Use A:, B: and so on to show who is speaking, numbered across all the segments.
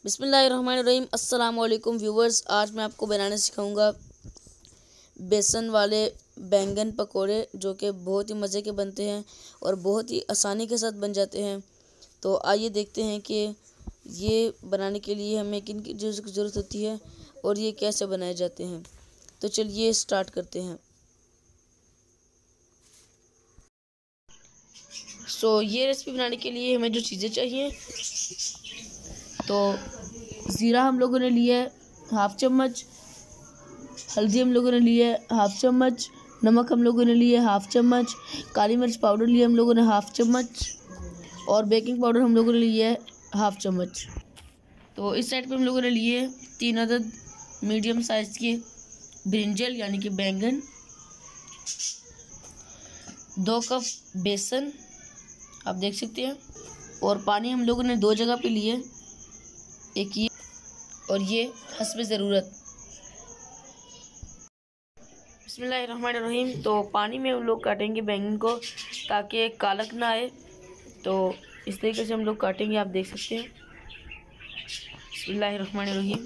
A: बिस्मिल्लाहिर्रहमानिर्रहीम। अस्सलाम वालेकुम व्यूवर्स। आज मैं आपको बनाने सिखाऊंगा बेसन वाले बैंगन पकोड़े, जो कि बहुत ही मज़े के बनते हैं और बहुत ही आसानी के साथ बन जाते हैं। तो आइए देखते हैं कि ये बनाने के लिए हमें किन किन चीज़ों की ज़रूरत होती है और ये कैसे बनाए जाते हैं। तो चलिए स्टार्ट करते हैं। ये रेसिपी बनाने के लिए हमें जो चीज़ें चाहिए, तो ज़ीरा हम लोगों ने लिया है हाफ़ चम्मच, हल्दी हम लोगों ने लिया है हाफ़ चम्मच, नमक हम लोगों ने लिया है हाफ़ चम्मच, काली मिर्च पाउडर लिया हम लोगों ने हाफ़ चम्मच और बेकिंग पाउडर हम लोगों ने लिया है हाफ़ चम्मच। तो इस साइड पे हम लोगों ने लिए 3 अदद मीडियम साइज़ के ब्रिंजल यानी कि बैंगन, 2 कप बेसन आप देख सकते हैं, और पानी हम लोगों ने 2 जगह पे लिए, एक ये और ये हस्बे ज़रूरत। बिस्मिल्लाहिर्रहमानिर्रहीम। तो पानी में हम लोग काटेंगे बैंगन को ताकि कालक ना आए, तो इस तरीके से हम लोग काटेंगे, आप देख सकते हैं। बिस्मिल्लाहिर्रहमानिर्रहीम।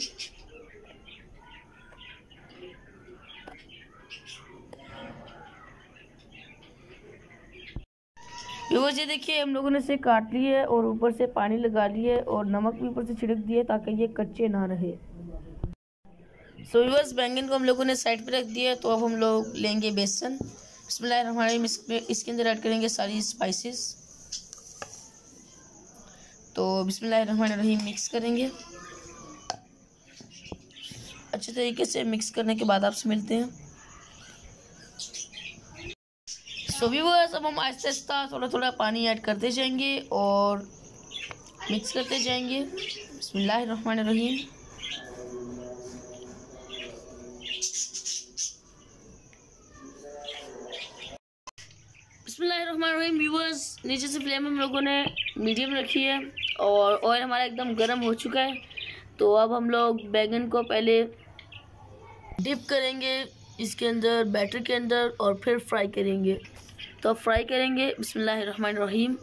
A: व्यूअर्स, ये देखिए हम लोगों ने इसे काट लिया है और ऊपर से पानी लगा लिया है और नमक भी ऊपर से छिड़क दिया ताकि ये कच्चे ना रहे। व्यूअर्स, बैंगन को हम लोगों ने साइड पे रख दिया है। तो अब हम लोग लेंगे बेसन। बिस्मिल्लाहिर्रहमानिर्रहीम। इसके अंदर ऐड करेंगे सारी स्पाइसेस। तो बिस्मिल्लाहिर्रहमानिर्रहीम मिक्स करेंगे अच्छे तरीके से। मिक्स करने के बाद आपसे मिलते हैं। व्यूअर्स, अब हम आहिस्ता आहिस्ता थोड़ा थोड़ा पानी ऐड करते जाएंगे और मिक्स करते जाएंगे। बिस्मिल्लाहिर्रहमानिर्रहीम। बिस्मिल्लाहिर्रहमानिर्रहीम। व्यूअर्स, नीचे से फ्लेम हम लोगों ने मीडियम रखी है और ऑयल हमारा एकदम गर्म हो चुका है। तो अब हम लोग बैंगन को पहले डिप करेंगे इसके अंदर, बैटर के अंदर, और फिर फ्राई करेंगे। तो अब फ्राई करेंगे। बिस्मिल्लाहिर्रहमानिर्रहीम।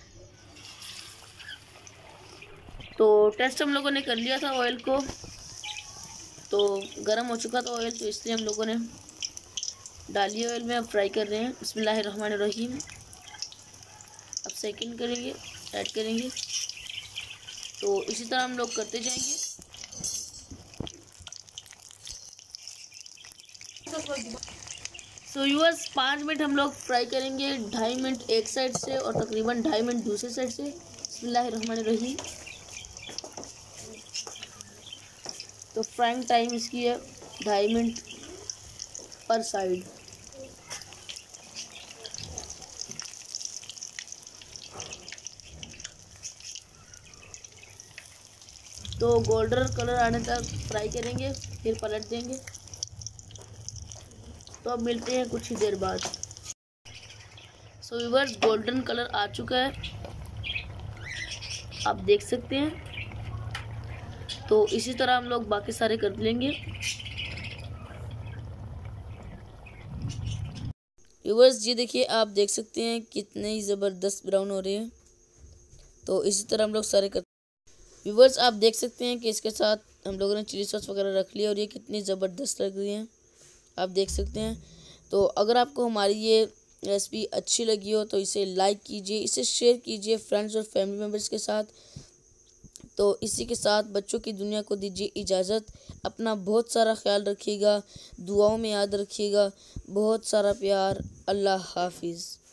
A: तो टेस्ट हम लोगों ने कर लिया था ऑयल को, तो गर्म हो चुका था ऑयल, तो इसलिए हम लोगों ने डाली ऑयल में। अब फ्राई कर रहे हैं। बिस्मिल्लाहिर्रहमानिर्रहीम। अब सेकंड करेंगे, ऐड करेंगे। तो इसी तरह हम लोग करते जाएंगे। व्यूअर्स, 5 मिनट हम लोग फ्राई करेंगे, 2.5 मिनट एक साइड से और तकरीबन 2.5 मिनट दूसरे साइड से। बिस्मिल्लाहिर्रहमानिर्रहीम। तो फ्राइंग टाइम इसकी है 2.5 मिनट पर साइड। तो गोल्डन कलर आने तक फ्राई करेंगे, फिर पलट देंगे। तो अब मिलते हैं कुछ ही देर बाद। व्यूअर्स, गोल्डन कलर आ चुका है, आप देख सकते हैं। तो इसी तरह हम लोग बाकी सारे कर लेंगे। व्यूअर्स, ये देखिए आप देख सकते हैं कितने ही ज़बरदस्त ब्राउन हो रहे हैं। तो इसी तरह हम लोग सारे कर। व्यूअर्स, आप देख सकते हैं कि इसके साथ हम लोगों ने चिली सॉस वगैरह रख लिया और ये कितनी ज़बरदस्त लग रही हैं, आप देख सकते हैं। तो अगर आपको हमारी ये रेसिपी अच्छी लगी हो तो इसे लाइक कीजिए, इसे शेयर कीजिए फ्रेंड्स और फैमिली मेम्बर्स के साथ। तो इसी के साथ बच्चों की दुनिया को दीजिए इजाज़त। अपना बहुत सारा ख्याल रखिएगा, दुआओं में याद रखिएगा। बहुत सारा प्यार। अल्लाह हाफिज़।